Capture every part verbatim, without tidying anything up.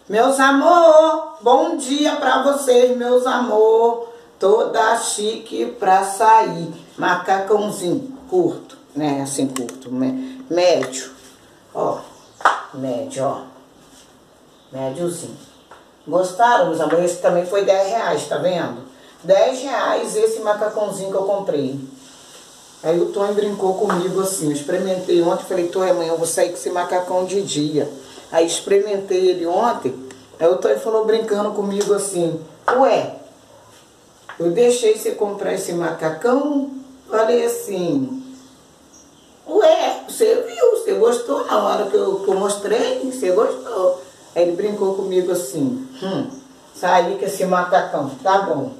Meus amor, bom dia pra vocês, meus amor. Toda chique pra sair. Macacãozinho curto, né? Assim, curto, médio. Ó, médio, ó. Médiozinho. Gostaram, meus amores? Esse também foi dez reais, tá vendo? dez reais esse macacãozinho que eu comprei. Aí o Tonho brincou comigo assim, eu experimentei ontem, falei, Tonho, amanhã eu vou sair com esse macacão de dia. Aí experimentei ele ontem, aí o Tonho falou brincando comigo assim, ué, eu deixei você comprar esse macacão? Falei assim, ué, você viu, você gostou na hora que eu, que eu mostrei, você gostou. Aí ele brincou comigo assim, hum, saí com esse macacão, tá bom.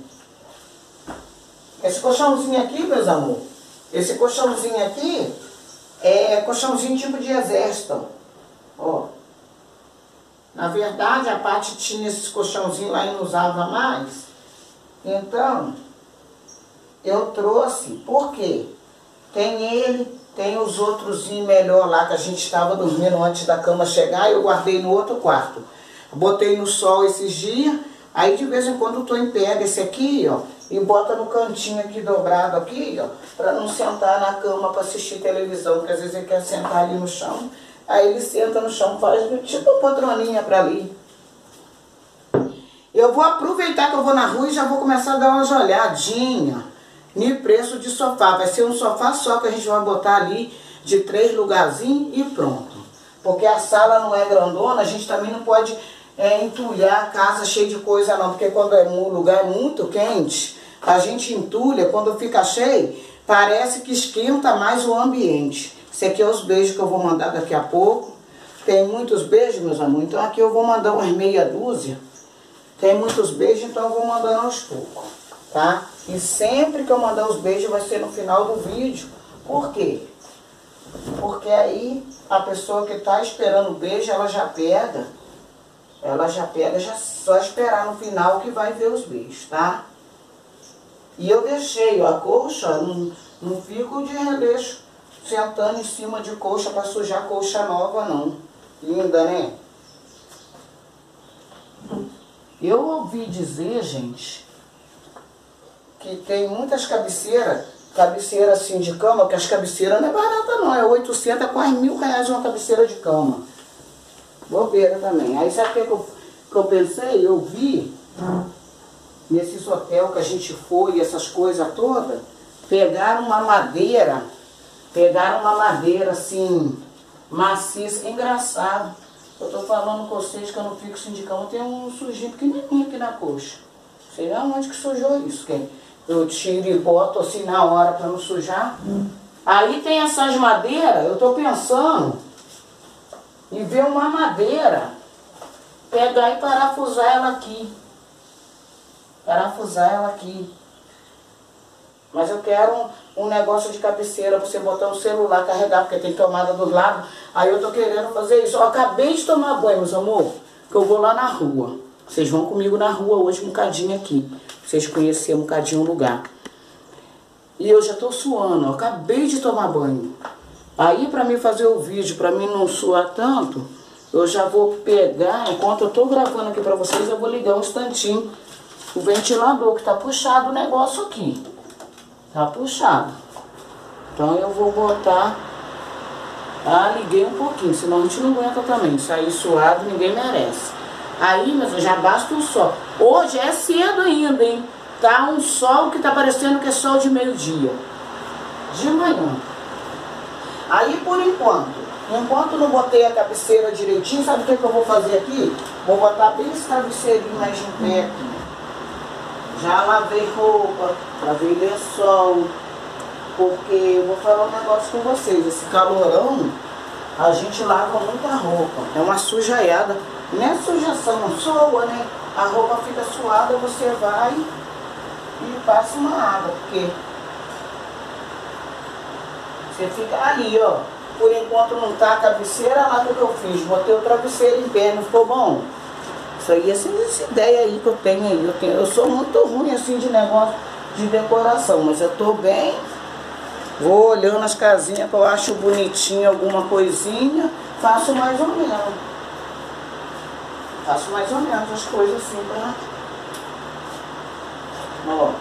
Esse colchãozinho aqui, meus amores, esse colchãozinho aqui é colchãozinho tipo de exército, ó. Na verdade, a Paty tinha esses colchãozinhos lá e não usava mais. Então, eu trouxe, por quê? Tem ele, tem os outros melhor lá que a gente estava dormindo antes da cama chegar, eu guardei no outro quarto. Botei no sol esses dias, aí de vez em quando o Tonho pega esse aqui, ó, e bota no cantinho aqui dobrado aqui, ó, pra não sentar na cama pra assistir televisão, porque às vezes ele quer sentar ali no chão. Aí ele senta no chão, faz tipo uma poltroninha pra ali. Eu vou aproveitar que eu vou na rua e já vou começar a dar umas olhadinhas no preço de sofá. Vai ser um sofá só que a gente vai botar ali de três lugarzinhos e pronto. Porque a sala não é grandona, a gente também não pode é, entulhar a casa cheia de coisa não. Porque quando é um lugar muito quente, a gente entulha, quando fica cheio, parece que esquenta mais o ambiente. Esse aqui é os beijos que eu vou mandar daqui a pouco. Tem muitos beijos, meus amores. Então aqui eu vou mandar umas meia dúzia. Tem muitos beijos, então eu vou mandando aos poucos, tá? E sempre que eu mandar os beijos vai ser no final do vídeo. Por quê? Porque aí a pessoa que tá esperando o beijo, ela já pega. Ela já pega, já só esperar no final que vai ver os beijos, tá? E eu deixei ó, a coxa, não, não fico de releixo sentando em cima de coxa para sujar coxa nova, não. Linda, né? Eu ouvi dizer, gente, que tem muitas cabeceiras, cabeceira assim de cama, que as cabeceiras não é barata não, é oitocentos, é quase mil reais uma cabeceira de cama. Bobeira também. Aí sabe o que eu, que eu pensei? Eu vi nesses hotéis que a gente foi, essas coisas todas, pegaram uma madeira, pegaram uma madeira assim, maciça, engraçado. Eu tô falando com vocês que eu não fico assim de cama, tem um sujinho pequenininho aqui na coxa. Sei lá onde que sujou isso, que eu tiro e boto assim na hora pra não sujar. Hum. Aí tem essas madeiras, eu tô pensando em ver uma madeira, pegar e parafusar ela aqui. Parafusar ela aqui. Mas eu quero um, um negócio de cabeceira pra você botar um celular, carregar, porque tem tomada dos lados. Aí eu tô querendo fazer isso. Eu acabei de tomar banho, meus amor, que eu vou lá na rua. Vocês vão comigo na rua hoje um bocadinho aqui. Pra vocês conhecerem um bocadinho o lugar. E eu já tô suando, eu acabei de tomar banho. Aí pra mim fazer o vídeo, pra mim não suar tanto, eu já vou pegar, enquanto eu tô gravando aqui pra vocês, eu vou ligar um instantinho o ventilador, que tá puxado o negócio aqui. Tá puxado. Então eu vou botar. Ah, liguei um pouquinho, senão a gente não aguenta também. Sair suado, ninguém merece. Aí, mas já basta o sol. Hoje é cedo ainda, hein? Tá um sol que tá parecendo que é sol de meio-dia. De manhã. Aí, por enquanto, enquanto não botei a cabeceira direitinho, sabe o que, que eu vou fazer aqui? Vou botar bem esse travesseirinho mais em pé aqui. Já lavei roupa, lavei lençol, porque eu vou falar um negócio com vocês, esse calorão, a gente lava muita roupa, é uma sujaiada, não é sujação, não soa, né? A roupa fica suada, você vai e passa uma água, porque você fica ali, ó, por enquanto não tá a cabeceira, lá o que eu fiz, botei o travesseiro em pé, não ficou bom? Isso aí, assim, essa ideia aí que eu tenho aí. Eu, tenho, eu sou muito ruim assim de negócio de decoração, mas eu tô bem. Vou olhando as casinhas que eu acho bonitinho, alguma coisinha, faço mais ou menos. faço mais ou menos as coisas assim pra... Ó.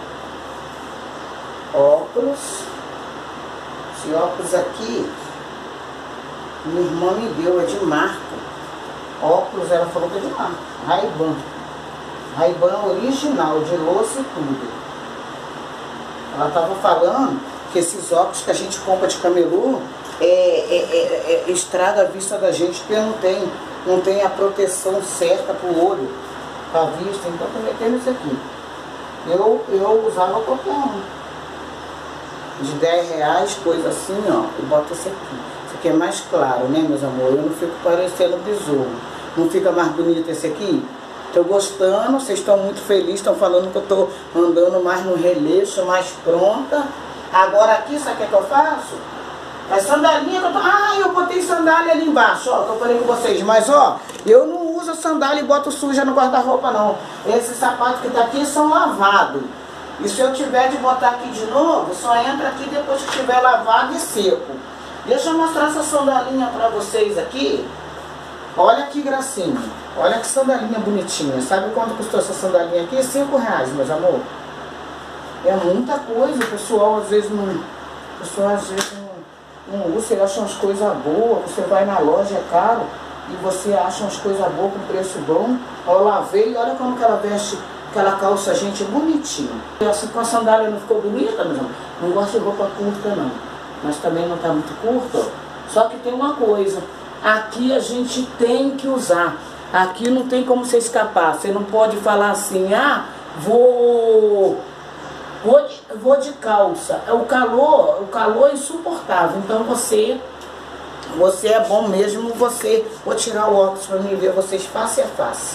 Óculos. Esse óculos aqui, minha irmã me deu, é de marca. Óculos, ela falou que é de marca. Ray-Ban. Ray-Ban original, de louça e tudo. Ela estava falando que esses óculos que a gente compra de camelô é, é, é, é, estraga a vista da gente, porque não tem, não tem a proteção certa para o olho, para a vista. Então tô metendo isso aqui. Eu, eu usava qualquer um. De dez reais, coisa assim, ó. E boto esse aqui. Esse aqui é mais claro, né, meus amores? Eu não fico parecendo besouro. Não fica mais bonito esse aqui? Tô gostando, vocês estão muito felizes, estão falando que eu tô andando mais no releixo, mais pronta. Agora aqui, sabe o que, é que eu faço? É sandalinha que eu tô... Ah, eu botei sandália ali embaixo, ó, que eu falei com vocês. Mas, ó, eu não uso sandália e boto suja no guarda-roupa, não. Esses sapatos que tá aqui são lavados. E se eu tiver de botar aqui de novo, só entra aqui depois que tiver lavado e seco. Deixa eu mostrar essa sandalinha pra vocês aqui. Olha que gracinha. Olha que sandalinha bonitinha. Sabe quanto custou essa sandalinha aqui? Cinco reais, meus amor. É muita coisa. O pessoal às vezes não... O pessoal às vezes não, não usa. Você acha umas coisas boas. Você vai na loja, é caro. E você acha umas coisas boas com preço bom. Ó, eu lavei. Olha como que ela veste aquela calça, gente, bonitinha. E assim com a sandália não ficou bonita, meu amor? Não gosto de roupa curta, não. Mas também não tá muito curta, ó. Só que tem uma coisa. Aqui a gente tem que usar. Aqui não tem como você escapar. Você não pode falar assim, ah, vou, vou, de, vou de calça. O calor, o calor é insuportável. Então você, você é bom mesmo, você, vou tirar o óculos para mim ver vocês face a face.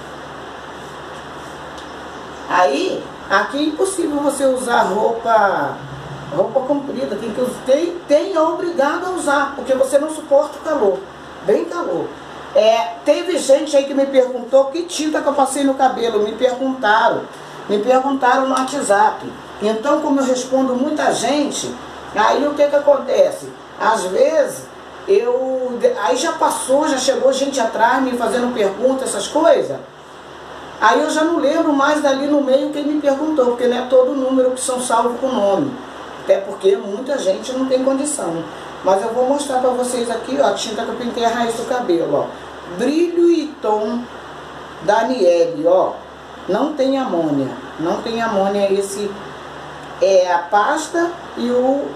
Aí, aqui é impossível você usar roupa, roupa comprida. Tem que tem, tem é obrigado a usar, porque você não suporta o calor. Bem calor. É, teve gente aí que me perguntou que tinta que eu passei no cabelo. Me perguntaram. Me perguntaram no WhatsApp. Então, como eu respondo muita gente, aí o que que acontece? Às vezes, eu... Aí já passou, já chegou gente atrás me fazendo perguntas, essas coisas. Aí eu já não lembro mais dali no meio quem me perguntou, porque não é todo número que são salvos com nome. Até porque muita gente não tem condição. Mas eu vou mostrar pra vocês aqui, ó, a tinta que eu pintei a raiz do cabelo, ó. Brilho e Tom Daniele, ó. Não tem amônia. Não tem amônia, esse é a pasta e o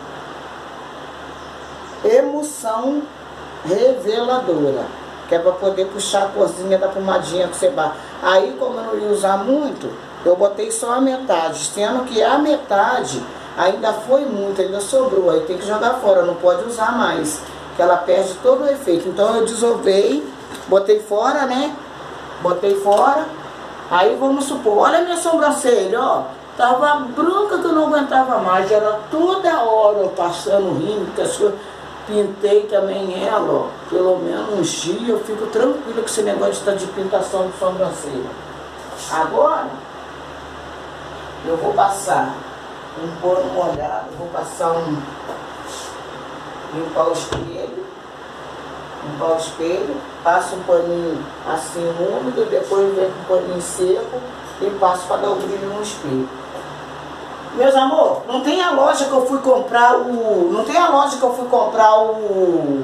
Emoção Reveladora. Que é pra poder puxar a corzinha da pomadinha que você bate. Aí, como eu não ia usar muito, eu botei só a metade. Sendo que a metade ainda foi muito, ainda sobrou. Aí tem que jogar fora, não pode usar mais. Que ela perde todo o efeito. Então eu desovei, botei fora, né? Botei fora. Aí vamos supor, olha a minha sobrancelha, ó. Tava branca que eu não aguentava mais. Era toda hora eu passando rindo, que as coisas... Pintei também ela, ó, pelo menos uns dias, eu fico tranquila com esse negócio de estar de pintação de sobrancelha. Agora, eu vou passar um pano molhado, vou passar um... limpar o espelho, limpar o espelho, passo um paninho assim úmido, depois venho com um paninho seco e passo para dar o brilho no espelho. Meus amor, não tem a loja que eu fui comprar o... Não tem a loja que eu fui comprar o...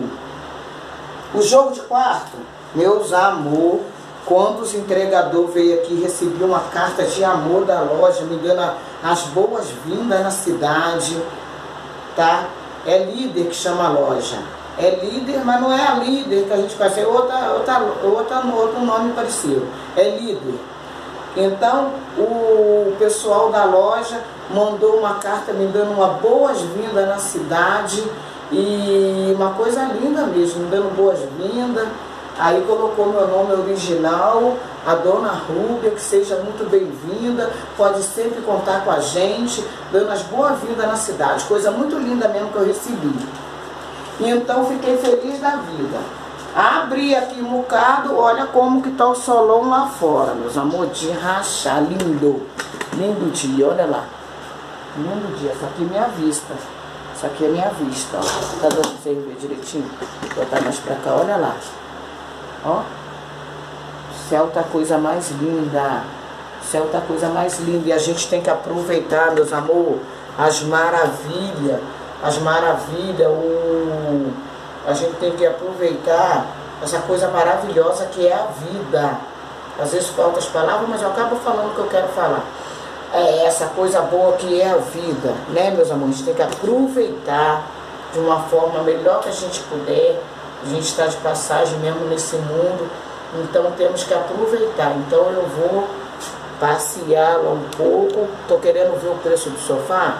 O jogo de quarto. Meus amor, quando os entregadores veio aqui, recebi uma carta de amor da loja, me dando as boas-vindas na cidade, tá? É Líder que chama a loja. É Líder, mas não é a Líder que a gente conhece, é outra, outra, outra, outro nome parecido. É Líder. Então, o pessoal da loja mandou uma carta me dando uma boas-vindas na cidade e uma coisa linda mesmo, me dando boas-vindas. Aí colocou meu nome original, a dona Rúbia, que seja muito bem-vinda, pode sempre contar com a gente, dando as boas-vindas na cidade. Coisa muito linda mesmo que eu recebi. E então fiquei feliz da vida. Abri aqui um bocado, olha como que tá o solão lá fora, meus amor, de rachar, lindo, lindo dia, olha lá, lindo dia, essa aqui é minha vista, essa aqui é minha vista, ó, tá dando pra vocês verem direitinho, vou botar mais pra cá, olha lá, ó, céu tá a coisa mais linda. O céu tá a coisa mais linda. E a gente tem que aproveitar, meus amor, as maravilhas. As maravilhas. O... A gente tem que aproveitar essa coisa maravilhosa que é a vida. Às vezes faltam as palavras, mas eu acabo falando o que eu quero falar. É essa coisa boa que é a vida, né, meus amores? A gente tem que aproveitar de uma forma melhor que a gente puder. A gente está de passagem mesmo nesse mundo, então temos que aproveitar. Então eu vou passear lá um pouco. Estou querendo ver o preço do sofá,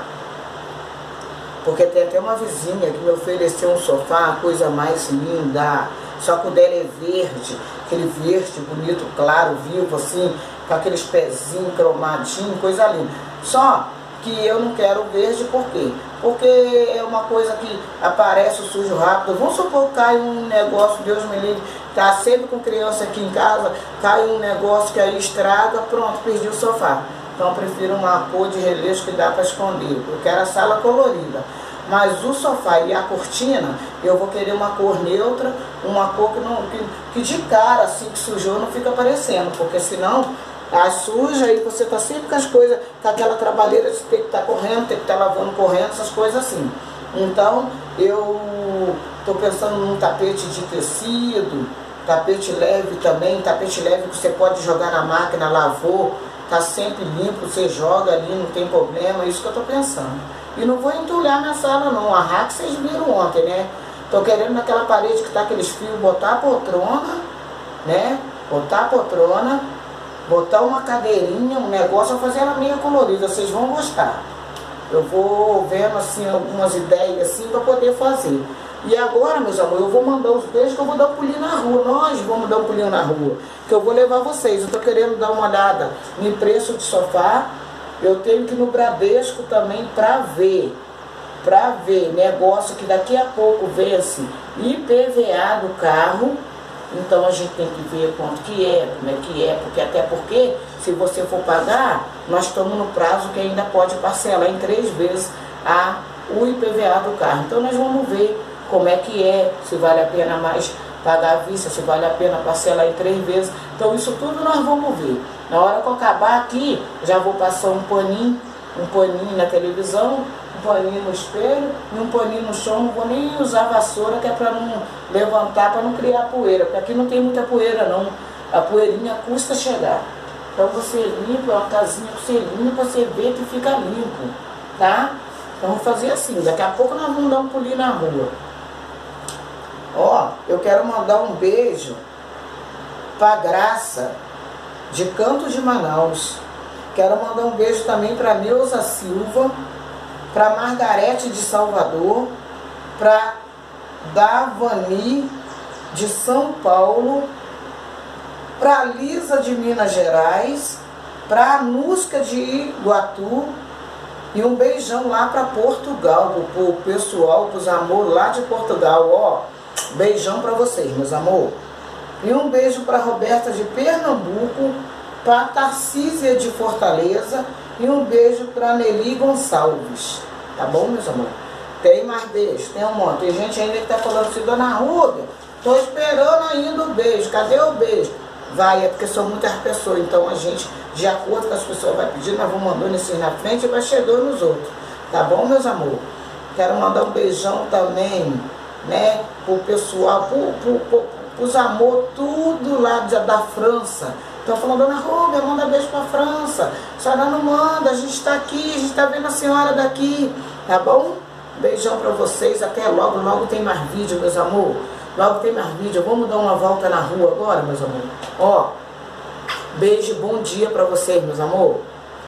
porque tem até uma vizinha que me ofereceu um sofá, a coisa mais linda. Só que o dela é verde, aquele verde bonito, claro, vivo, assim, com aqueles pezinhos cromadinhos, coisa linda. Só que eu não quero verde, por quê? Porque é uma coisa que aparece o sujo rápido. Vamos supor que cai um negócio, Deus me livre, tá sempre com criança aqui em casa, cai um negócio que aí estraga, pronto, perdi o sofá. Então eu prefiro uma cor de relevo que dá para esconder. Eu quero a sala colorida. Mas o sofá e a cortina, eu vou querer uma cor neutra, uma cor que, não, que, que de cara, assim, que sujou, não fica aparecendo. Porque senão, a suja e você tá sempre com as coisas, com aquela trabalheira de ter que estar tá correndo, ter que estar tá lavando correndo, essas coisas assim. Então, eu tô pensando num tapete de tecido, tapete leve também, tapete leve que você pode jogar na máquina, lavou, tá sempre limpo, você joga ali, não tem problema, é isso que eu tô pensando. E não vou entulhar minha sala não, a rack vocês viram ontem, né? Tô querendo naquela parede que tá aqueles fios, botar a poltrona, né? Botar a poltrona, botar uma cadeirinha, um negócio, fazer ela meio colorida, vocês vão gostar. Eu vou vendo assim algumas ideias assim para poder fazer. E agora, meus amores, eu vou mandar os beijos que eu vou dar um pulinho na rua. Nós vamos dar um pulinho na rua, que eu vou levar vocês. Eu tô querendo dar uma olhada no preço de sofá. Eu tenho que ir no Bradesco também para ver, para ver negócio que daqui a pouco vence I P V A do carro. Então a gente tem que ver quanto que é, como é que é, porque até porque se você for pagar, nós estamos no prazo que ainda pode parcelar em três vezes a, o I P V A do carro. Então nós vamos ver como é que é, se vale a pena mais pagar à vista, se vale a pena parcelar em três vezes. Então isso tudo nós vamos ver. Na hora que eu acabar aqui, já vou passar um paninho, um paninho na televisão, um paninho no espelho e um paninho no chão. Não vou nem usar vassoura, que é para não levantar, para não criar poeira, porque aqui não tem muita poeira não. A poeirinha custa chegar. Então você limpa, é uma casinha que você limpa, você vê que fica limpo, tá? Então vamos fazer assim, daqui a pouco nós vamos dar um pulinho na rua. Ó, eu quero mandar um beijo pra Graça, de Canto de Manaus. Quero mandar um beijo também para Neuza Silva, para Margarete de Salvador, para Davani de São Paulo, para Lisa de Minas Gerais, para Anusca de Iguatu e um beijão lá para Portugal, para o pessoal, para os amores lá de Portugal. Ó, beijão para vocês, meus amor. E um beijo para Roberta de Pernambuco, para Tarcísia de Fortaleza e um beijo para Nelly Gonçalves. Tá bom, meus amores? Tem mais beijo, tem um monte. Tem gente ainda que tá falando assim, Dona Rúbia, tô esperando ainda o beijo, cadê o beijo? Vai, é porque são muitas pessoas, então a gente, de acordo com as pessoas vai pedindo, nós vamos mandando esses na frente e vai chegando nos outros. Tá bom, meus amores? Quero mandar um beijão também, né, pro pessoal, pro, pro, pro, pros amor, tudo lá de, da França. Estão falando, Dona Rúbia, manda beijo pra França. A senhora não manda, a gente está aqui, a gente está vendo a senhora daqui. Tá bom? Beijão pra vocês, até logo, logo tem mais vídeo, meus amor. Logo tem mais vídeo. Vamos dar uma volta na rua agora, meus amor. Ó, beijo, bom dia pra vocês, meus amor.